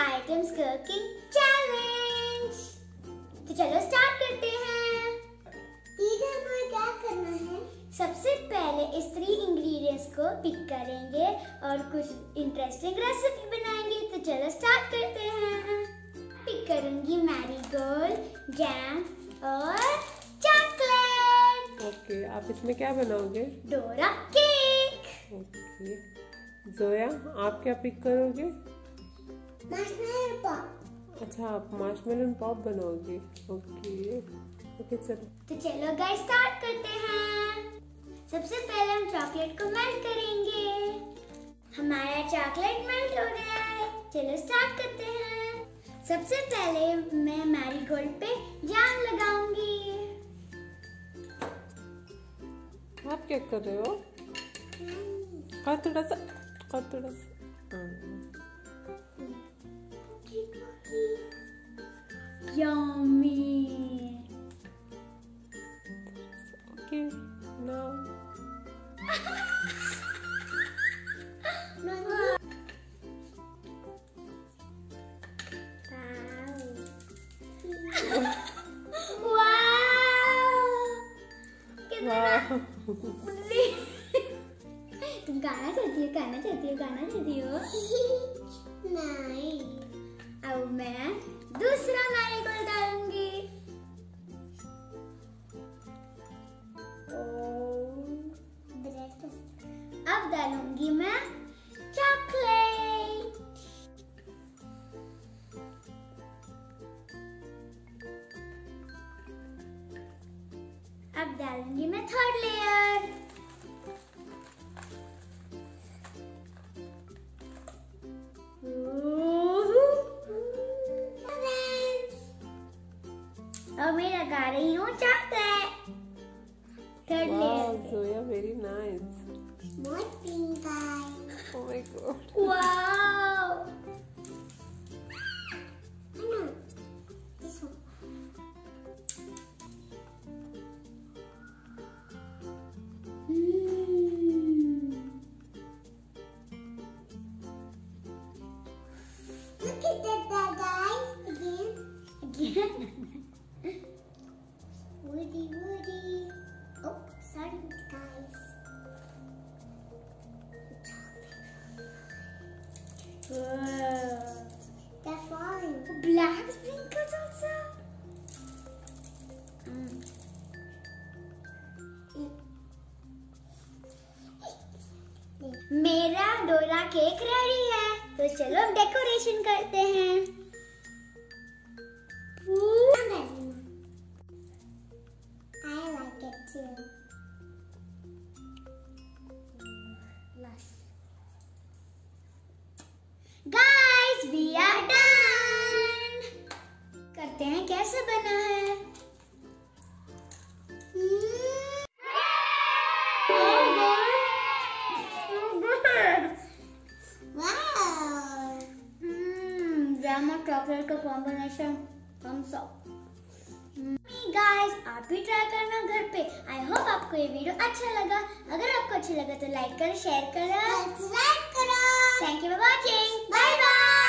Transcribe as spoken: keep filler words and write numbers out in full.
Items cooking challenge. तो चलो start करते हैं। इधर पर क्या करना है? सबसे पहले इस थ्री इंग्रेडिएंट्स को पिक करेंगे और कुछ इंटरेस्टिंग रेसिपी बनाएंगे। तो चलो स्टार्ट करते हैं। पिक करूंगी मैरीगोल्ड, जैम और चॉकलेट। ओके, आप इसमें क्या बनाओगे? Dora cake. ओके, जोया आप क्या पिक करोगे? Marshmallow pop. अच्छा, आप मार्शमेलो पॉप बनाओगे। ओके ओके चलो। तो चलो गाइस स्टार्ट करते हैं। सबसे पहले हम चॉकलेट को मेल्ट करेंगे। हमारा चॉकलेट मेल्ट हो गया है। चलो स्टार्ट करते हैं। सबसे पहले मैं मैरीगोल्ड पे जैम लगाऊंगी। आप क्या कर रहे हो? और थोड़ा सा और थोड़ा सा यम्मी। ओके नाउ तुम गाना चाहती हो गाना चाहती हो गाना चाहती हो नहीं। अब मैं दूसरा मैरीगोल्ड डालूंगी। अब डालूंगी मैं चॉकलेट। अब डालूंगी मैं थर्ड लेयर। अब मैं लगा रही हूँ chocolate third layer. Zoya very nice. More pink eye. Oh my god. Wow. No, this one. Hmm. Look at that, that guys again. Again. Woody, Woody. Oh, sorry, guys. Wow. They're falling. Black sprinkles also. Mm. मेरा Dora cake ready है। तो चलो अब decoration करते हैं। I like it too. Guys, we are done. करते हैं कैसे बना है। Wow. जैम और चॉकलेट का कॉम्बिनेशन थम्स अप। गाइस, आप भी ट्राई करना घर पे। आई होप आपको ये वीडियो अच्छा लगा। अगर आपको अच्छा लगा तो लाइक करो, शेयर करो, Subscribe करो. Thank you for watching. Bye bye.